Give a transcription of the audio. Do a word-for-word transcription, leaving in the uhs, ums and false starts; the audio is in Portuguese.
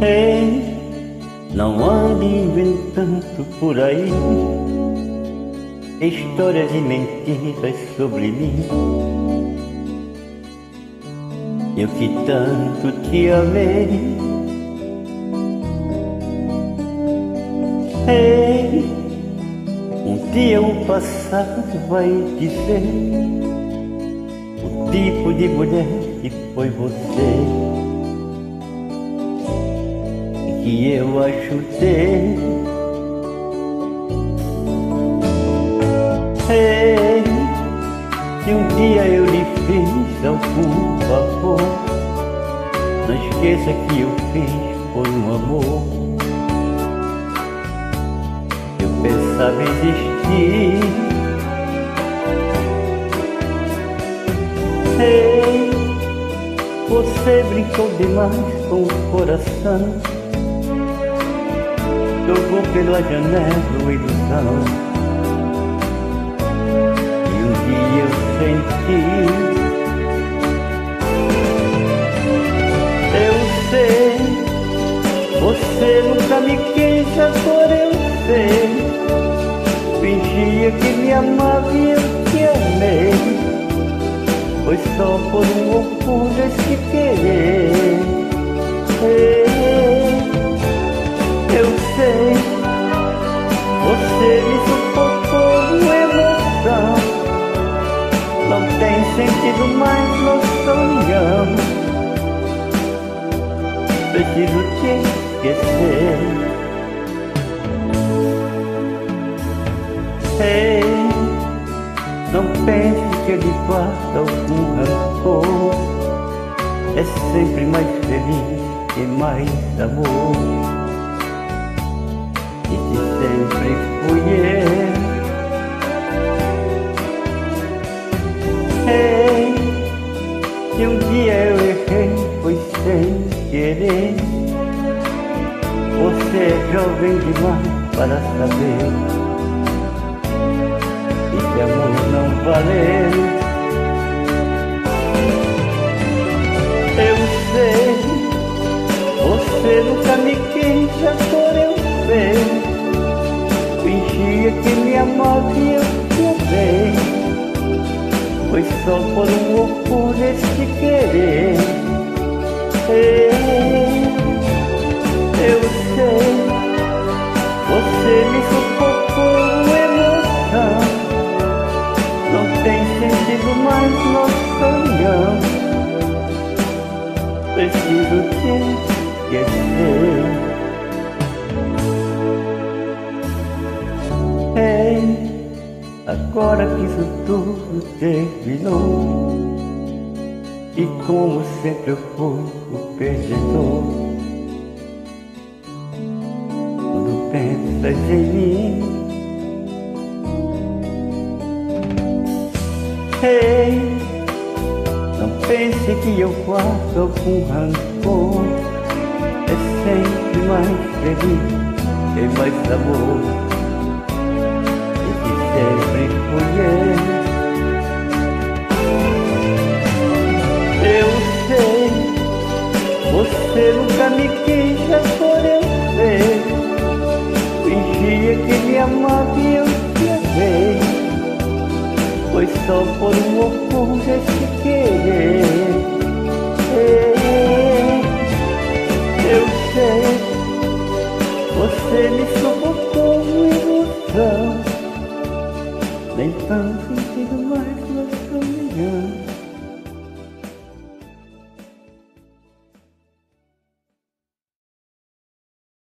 Ei, não ande inventando por aí histórias e mentiras sobre mim. Eu que tanto te amei. Ei, um dia o passado vai dizer o tipo de mulher que foi você, que eu ajudei. Ei, se um dia eu lhe fiz algum favor, não esqueça que eu fiz por um amor. Eu pensava existir. Ei, você brincou demais com o coração, jogou pela janela uma ilusão. E um dia eu senti, eu sei, você nunca me quis, agora eu sei. Fingia que me amava e eu te amei, foi só por um orgulho esse querer. Ei, eu sei, você me sufocou com emoção. Não tem sentido mais nossa união. Preciso te esquecer. Ei, não pense que ele guarda algum rancor. É sempre mais feliz e mais amor. Esse sempre fui eu. Ei, se um dia eu errei, foi sem querer. Você é jovem demais para saber. Esse amor não valeu. Eu sei, você nunca me quis, agora eu sei. Fingia que me amava e eu te amei, foi só por um orgulho esse querer. Ei, eu sei, você me sufocou com emoção. Não tem sentido mais nossa união. Preciso te esquecer. Ei, agora que isso tudo terminou, e como sempre eu fui o perdedor, quando pensas em mim. Ei, não pense que eu guardo algum rancor. É sempre mais feliz e mais amor. Esse sempre fui eu. Eu sei, você nunca me quis, agora eu sei. Fingia que me amava e eu te amei, foi só por um orgulho esse querer. Ei, eu sei, você me sufocou com ilusão. Nem tão sentido mais nossa união.